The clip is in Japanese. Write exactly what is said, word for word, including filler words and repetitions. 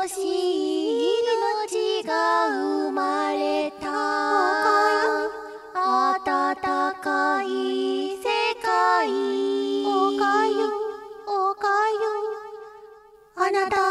しい命が生まれた。暖かい世界。おかゆ、おかゆ。あなた